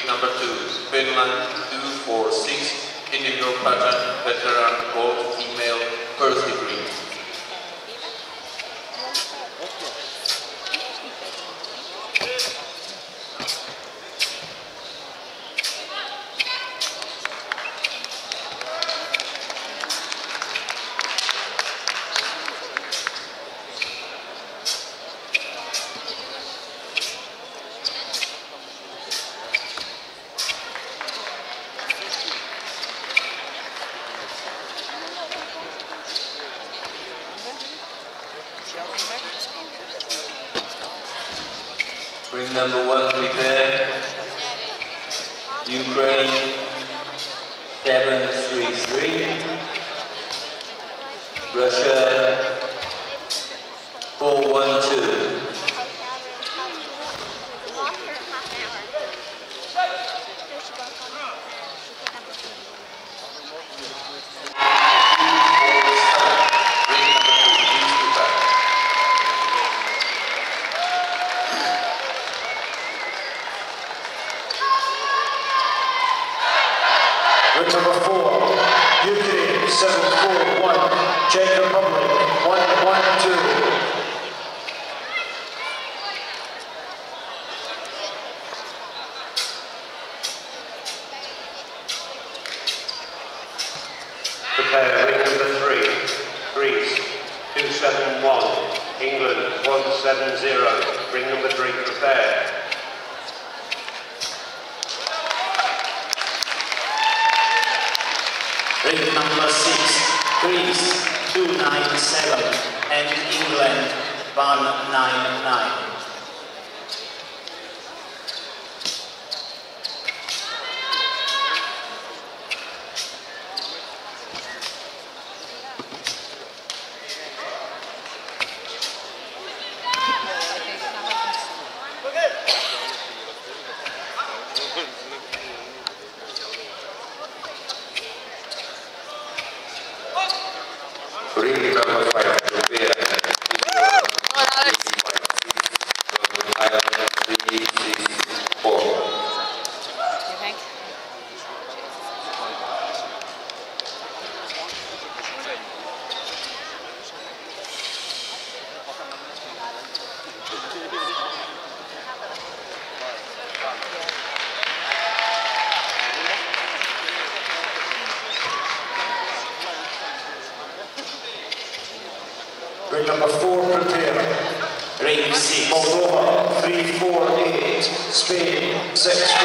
number 2, Finland 246, individual pageant veteran, gold female, first degree. Ring number 1 prepare. Ukraine 733. Russia 412. Number 4, Ukraine 741, Czech Republic 112. Prepare ring number 3, Greece 271, England 170, ring number 3 prepare. Ring number 6, Greece 297 and England 199. Ring number 5, prepare. Island 364. You think? Ring number 4 prepare. Ring 6. Moldova 348, Spain 6.